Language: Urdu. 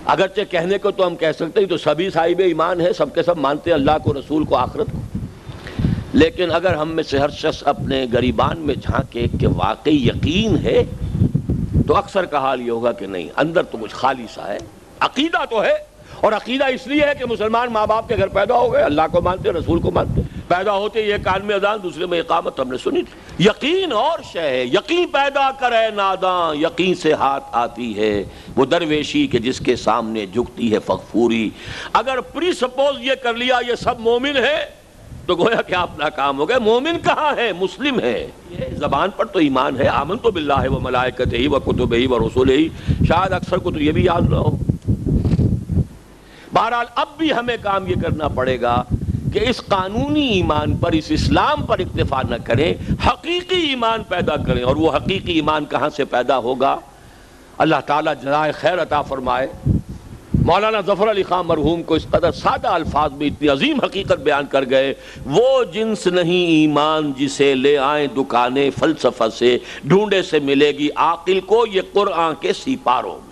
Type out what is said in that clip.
اگرچہ کہنے کو تو ہم کہہ سکتے ہیں تو سبھی صاحب ایمان ہیں، سب کے سب مانتے ہیں اللہ کو، رسول کو، آخرت کو، لیکن اگر ہم میں سے ہر شخص اپنے گریبان میں جھانکے کہ واقعی یقین ہے تو اکثر کا حال یہ ہوگا کہ نہیں، اندر تو کچھ خالی سا ہے، عقیدہ تو ہے، اور عقیدہ اس لیے ہے کہ مسلمان ماں باپ کے گھر پیدا ہو گئے، اللہ کو مانتے، رسول کو مانتے، پیدا ہوتے یہ کان میں اذان دوسرے میں اقامت ہم نے سنی تھی۔ یقین اور شے ہے، یقین پیدا کرے ناداں، یقین سے ہاتھ آتی ہے وہ درویشی کہ جس کے سامنے جھکتی ہے فغفوری۔ اگر پری سپوز یہ کر لیا یہ سب مومن ہے تو گویا کہ آپ ناکام ہو گئے۔ مومن کہاں ہے؟ مسلم ہے۔ یہ زبان پر تو ایمان ہے، آمنت باللہ و ملائکتہ و کتبہ و رسلہ، شاید اکثر کو تو یہ بھی یاد نہ ہو۔ بہرحال اب بھی ہمیں کام یہ کرنا پڑے گا کہ اس قانونی ایمان پر، اس اسلام پر اکتفا نہ کریں، حقیقی ایمان پیدا کریں۔ اور وہ حقیقی ایمان کہاں سے پیدا ہوگا؟ اللہ تعالیٰ جزائے خیر عطا فرمائے۔ مولانا ظفر علی خان مرحوم کو اس قدر سادہ الفاظ میں اتنی عظیم حقیقت بیان کر گئے، وہ جنس نہیں ایمان جسے لے آئیں دکانیں فلسفہ سے، ڈھونڈے سے ملے گی عاقل کو یہ قرآن کے سیپاروں میں۔